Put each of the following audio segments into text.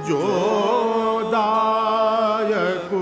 जो दायकु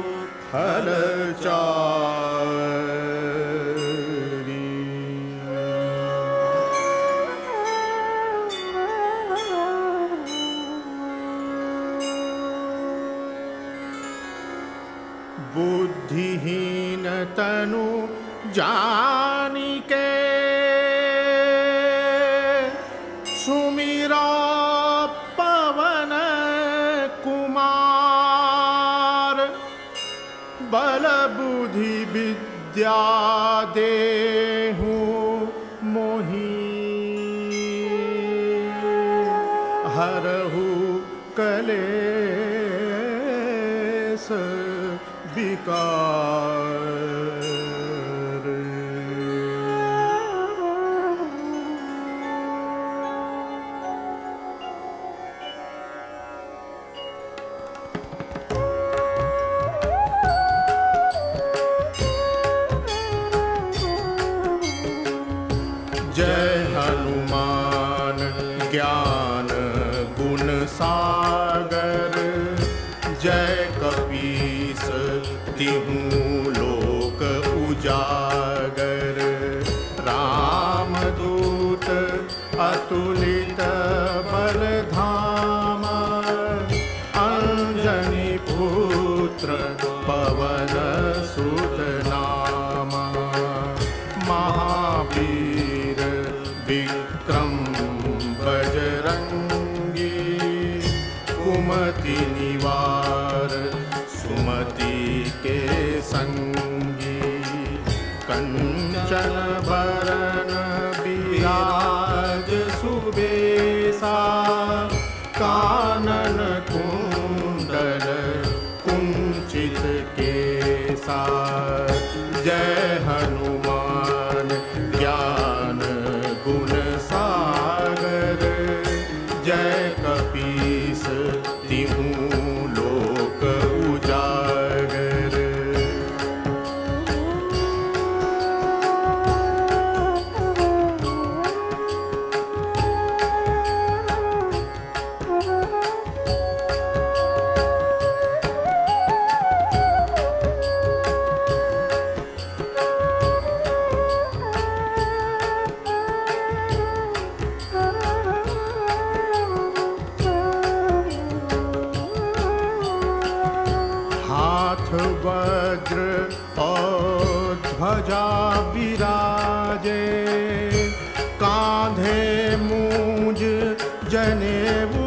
फलचारी। बुद्धिहीन तनु जानिके सुमिरा पवन कुमार। बल बुद्धि विद्या देहु मोहि हरहु कलेस विकार। जय हनुमान ज्ञान गुण सागर। जय कपीस तिहु लोक उजागर। रामदूत अतुलित बल धामा। अंजनी पुत्र पवन सुत नामा। महावीर विक्रम बजरंगी। कुमति निवार सुमति के संगी। कंचन बरन विराज सुबेसा। कानन कुंडल कुंचित केसा। जय हनुमान ज्ञान गुण सागर। जय कपीस तिहु लोक उजागर। वज्र और ध्वजा विराजे। कांधे मूंज जनेऊ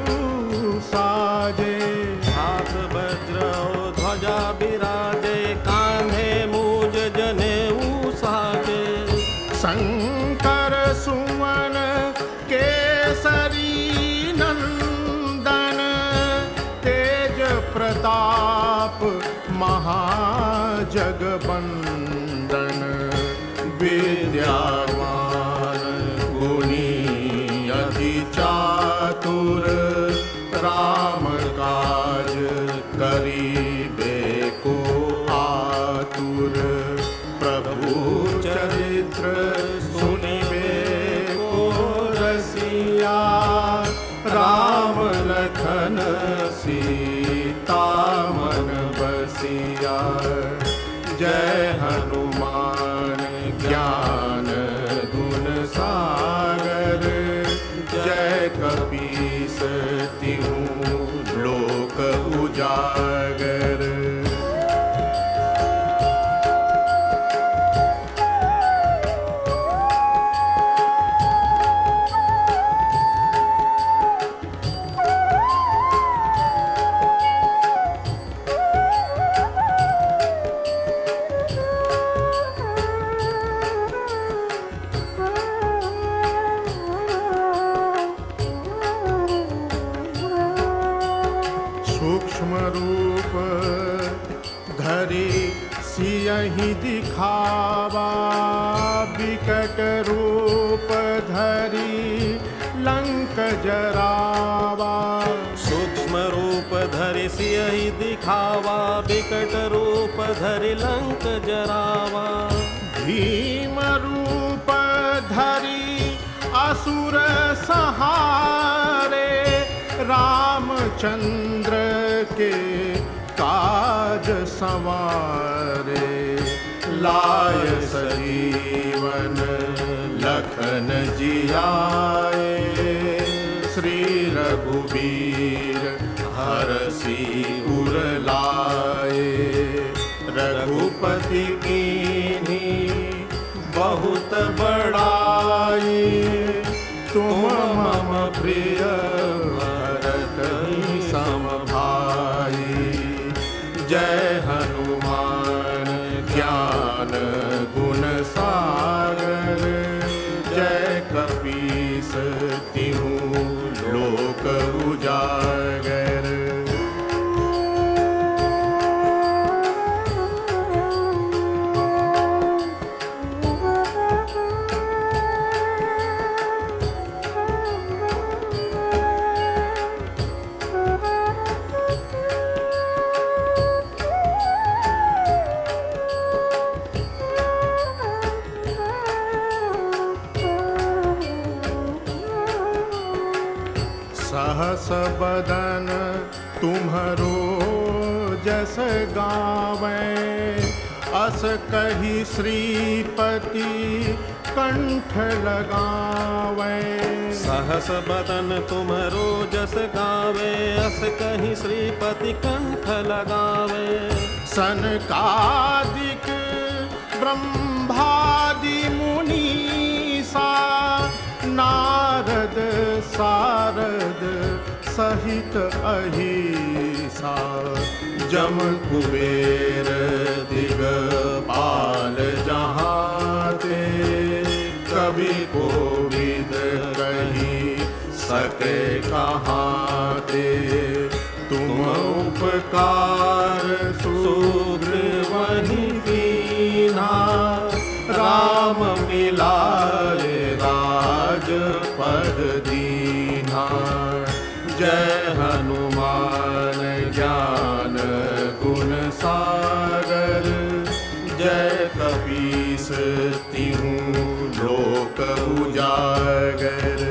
साजे। हाथ वज्र और ध्वजा विराजे। कांधे मूंज जनेऊ साजे। शंकर सुमन केसरी नंदन। तेज प्रताप महाजगबंदन। विद्यावान गुणी अति चातुर। राम काज करिबे को आतुर। प्रभु चरित्र सुनिबे को रसिया। राम लखन सीता मन बसिया। जय हनुमान ज्ञान गुण सागर। जय कपीस तिहु लोक उजागर। सूक्ष्म रूप धरि सियहि दिखावा। विकट रूप धरि लंक जरावा। सूक्ष्म रूप धरि सियहि दिखावा। विकट रूप धरि लंक जरावा। भीम रूप धरि असुर सहारे। रामचंद्र के काज संवारे। लाय सजीवन लखन जियाए, श्री रघुबीर हरषि उर लाए। रघुपति कीन्ही बहुत बड़ाई, तुम मम प्रिय भरत सम भाई। जय हनुमान ज्ञान गुण सागर, जय कपीस तिहु लोक उजागर। सहस बदन तुम्हरो जस गावै, अस कही श्रीपति कंठ लगावै। सहस बदन तुम्हरो जस गावे, अस कही श्रीपति कंठ लगावे। सनकादिक ब्रह्मादि मुनीसा, नारद सारद सहित अहिसा। जम कुबेर दिगपाल जहाते, कवि कोविद कही सके कहाते। तुम उपकार सुग्रीवहि कीन्हा, राम मिलाए राजपद दीन्हा। जय हनुमान ज्ञान गुण सागर, जय कपीस तिहु लोक उजागर।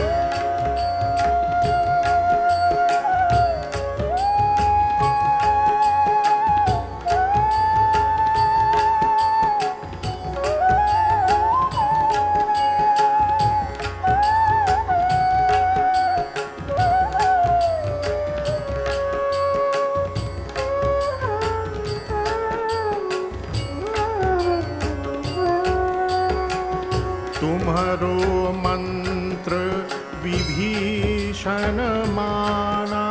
तुम्हरो मंत्र विभीषण माना,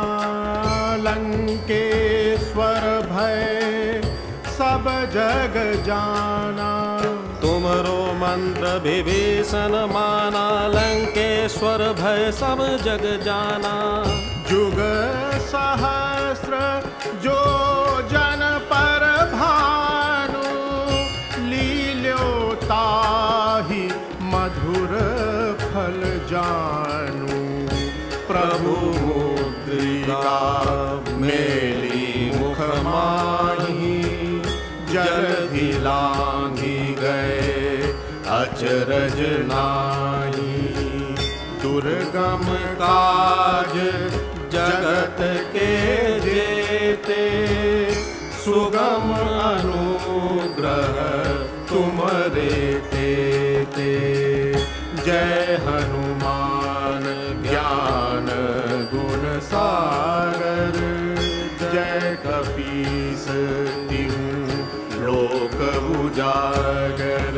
लंकेश्वर भय सब जग जाना। तुमरो मंत्र विभीषण माना, लंकेश्वर भय सब जग जाना। जुग सहस्र जो जन पर भानु, लील्यो ताहि मधुर फल जानू। प्रभु मुद्रिका मेली मुख माही, जलधि लांघि गए अचरज नाही। दुर्गम काज जगत के जेते, सुगम अनुग्रह तुमरे तेते। जय हनुमान ज्ञान गुण सागर, जय कपीस तिहु लोक उजागर।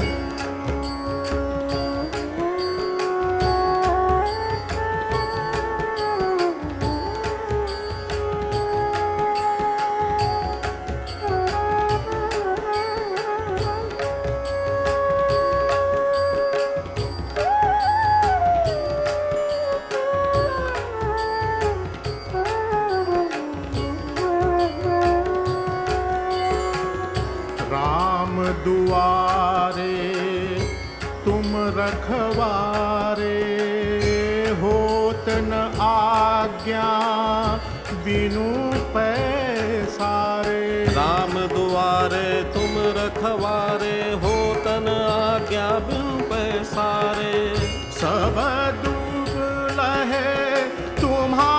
दुआरे तुम रखवारे, होत न आज्ञा बिनु पैसारे। राम दुआरे तुम रखवारे, होत न आज्ञा बिनु पैसारे। सब डूब लहे तुम्हारे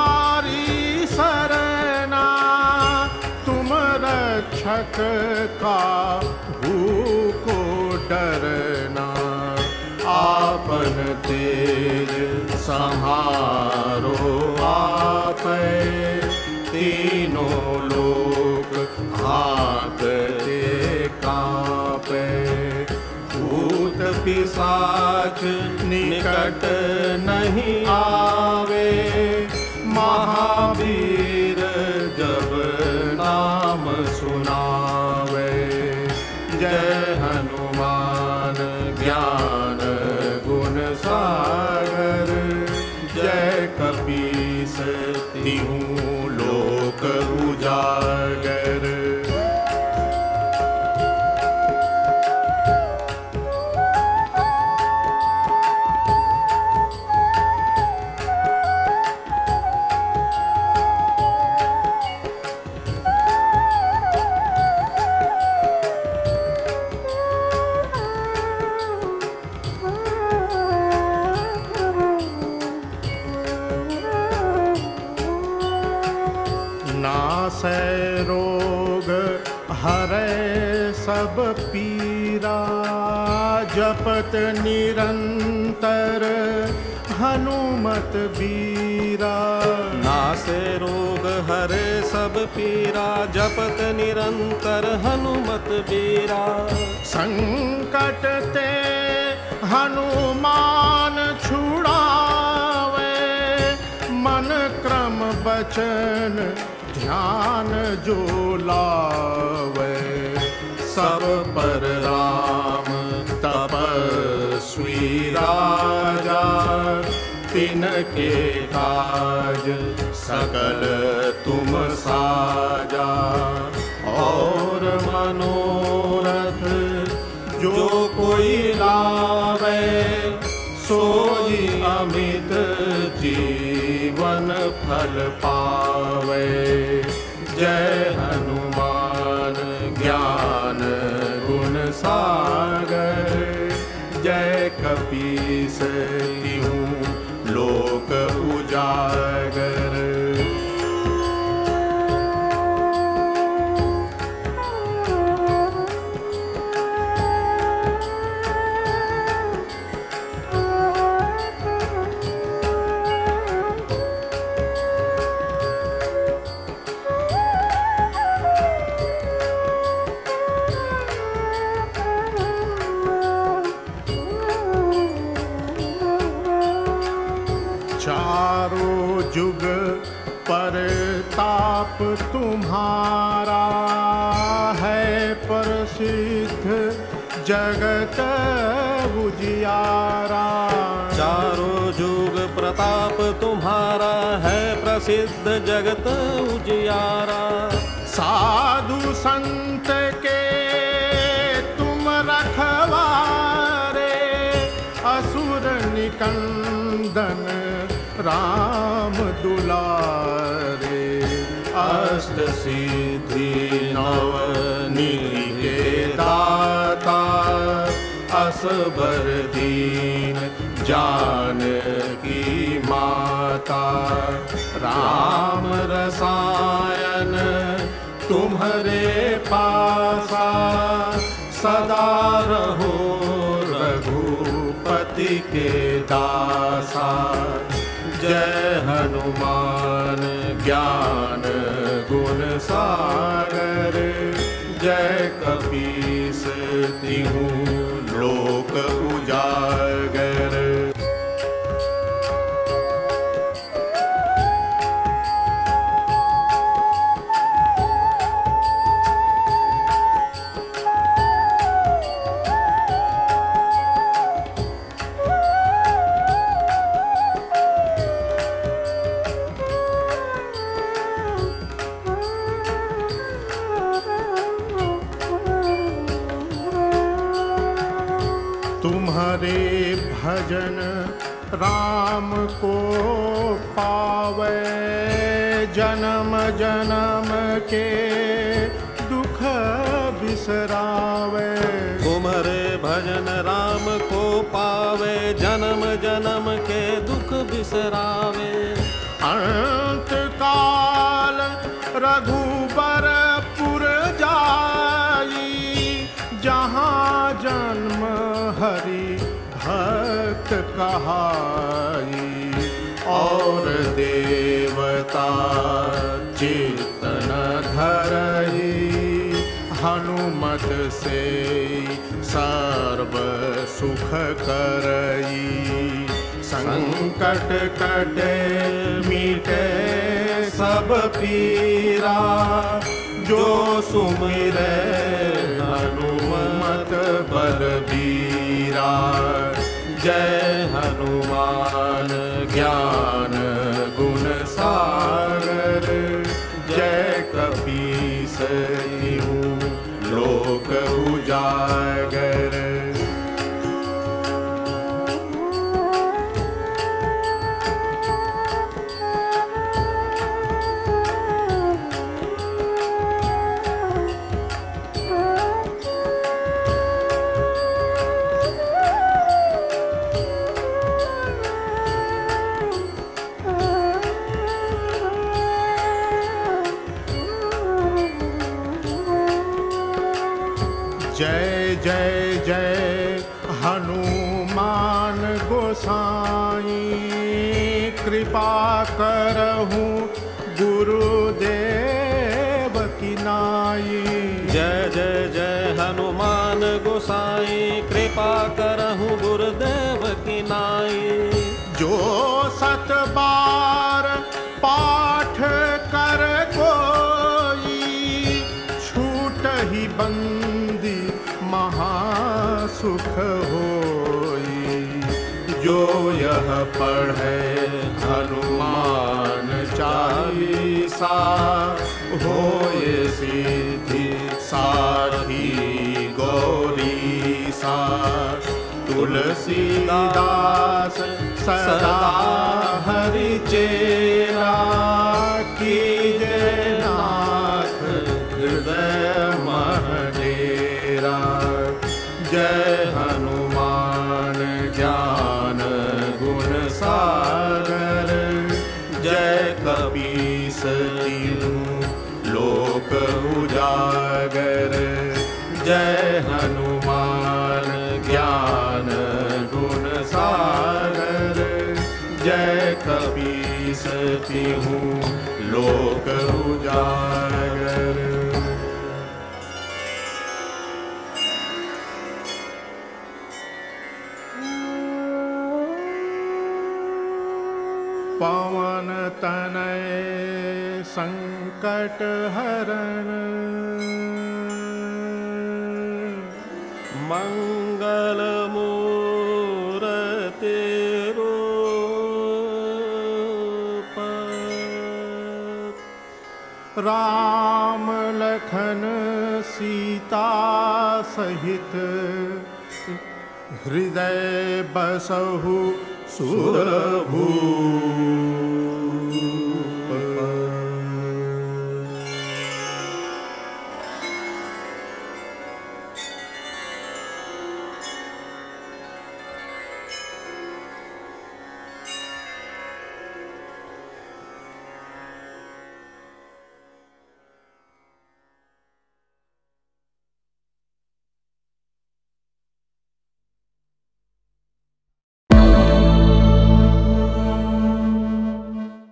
निरर्थक काहू को डरना। आपन तेज संहारो आपै, तीनों लोक हांकते कांपे। भूत पिशाच निकट नहीं आवे, महावीर जब नाम सुनावे। जय हनुमान ज्ञान गुण सागर, जय कपीस तिहु लोक उजागर। नासै रोग हरै सब पीरा, जपत निरंतर हनुमत बीरा। नासे रोग हरे सब पीरा, जपत निरंतर हनुमत बीरा। संकट ते हनुमान छुड़ावे, मन क्रम बचन ध्यान जो लावे। सब पर राम तपस्वी राजा, तिनके काज सकल तुम साजा। और मनोरथ जो कोई लावे, सोई अमित जीवन फल पावे। जय हनुमान ज्ञान गुण सागर, जय कपीस तिहु लोक उजागर। चारों जुग परताप तुम्हारा, है प्रसिद्ध जगत उजियारा। चारों जुग प्रताप तुम्हारा, है प्रसिद्ध जगत उजियारा। साधु संत के तुम रखवारे, असुर निकंदन राम दुलारे। अष्ट सिद्धि नव निधि के दाता, असबर दीन जानकी माता। राम रसायन तुम्हारे पासा, सदा रहो रघुपति के दासा। जय हनुमान ज्ञान गुण सागर, जय कपीस तिहु लोक उजागर। तुम्हारे भजन राम को पावे, जन्म जन्म के दुख बिसरावे। तुम्हारे भजन राम को पावे, जन्म जन्म के दुख बिसरावे। अंत काल रघुबर पुर जा सहाई, और देवता चित्त न धरई, हनुमत से सर्व सुख करई। संकट कटे मिटे सब पीरा, जो सुमिरै हनुमत बलबीरा। जय हनुमान ज्ञान गुण सागर, जय कपीस तिहु लोक उजागर। जय जय जय हनुमान गोसाई, कृपा करहु गुरुदेव की नाई। जय जय जय हनुमान गोसाई, कृपा करहु गुरुदेव की नाई। जो सत बार पाठ कर कोई, छूटहि बंदी महासुख होई। जो यह पढ़े हनुमान चालीसा, होए सिद्धि साखी गौरीसा। तुलसीदास सदा हरि चेरा, कीजे नाथ हृदय मह डेरा। जय हनुमान ज्ञान गुण सागर, जय कपीस तिहु लोक उजागर। जय हनुमान ज्ञान गुण सागर, जय कपीस तिहु लोक उजागर। पवन तनय संकट हरण, मंगल मूरति रूप। राम लखन सीता सहित, हृदय बसहु सुरभूप।